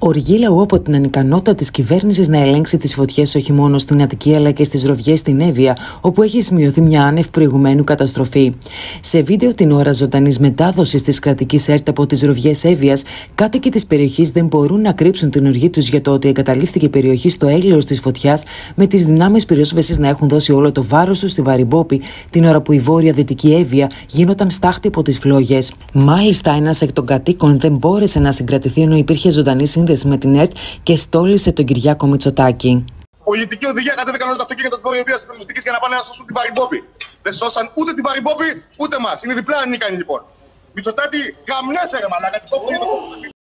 Οργή λαού από την ανικανότητα της κυβέρνησης να ελέγξει τις φωτιές όχι μόνο στην Αττική αλλά και στις Ροβιές στην Εύβοια, όπου έχει σημειωθεί μια άνευ προηγουμένου καταστροφή. Σε βίντεο την ώρα ζωντανής μετάδοσης της κρατικής ΕΡΤ από τις Ροβιές Εύβοιας, κάτοικοι της περιοχής δεν μπορούν να κρύψουν την οργή τους για το ότι εγκαταλείφθηκε η περιοχή στο έλεος της φωτιάς, με τις δυνάμεις πυρόσβεσης να έχουν δώσει όλο το βάρος τους στη Βαριμπόπη, την ώρα που η βόρεια δυτική Εύβοια γίνονταν στάχτη από τις φλόγες. Μάλιστα, ένας εκ των κατοίκων δεν μπόρεσε να συγκρατηθεί ενώ υπήρχε ζωντανή σύνδεση με την ΕΡΤ και στόλισε τον Κυριάκο Μητσοτάκη. Πολιτική οδηγία κατέβηκαν όλα τα αυτοκίνητα τη Βορειοβίας τη Πυροσβεστικής για να πάνε να σώσουν την Βαριμπόπη. Δεν σώσαν ούτε την Βαριμπόπη ούτε εμάς. Είναι διπλά ανίκανοι λοιπόν. Μητσοτάκη, γαμνέσαι ρε μαλάκα.